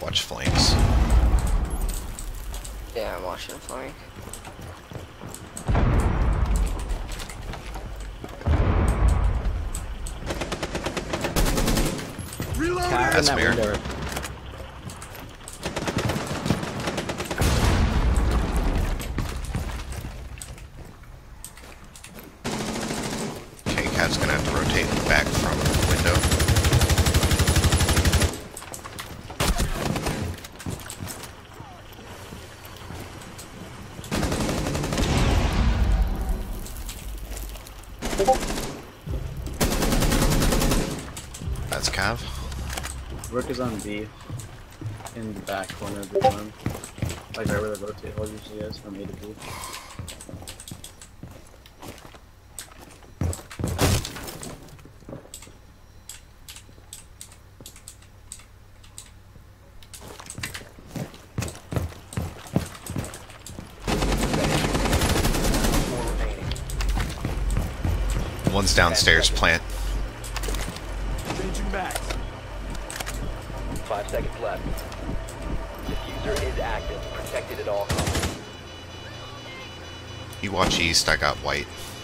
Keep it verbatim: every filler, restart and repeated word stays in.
watch flanks. Yeah, I'm watching flank. Cat in That's that fair. window. Okay, Cat's gonna have to rotate back from the window. That's Cav. Rook is on B. In the back corner of the room. Like right where the rotate hole usually is, from A to B. One's downstairs, plant. Changing backs. Five seconds left. Diffuser is active. Protected at all costs. You watch east, I got white.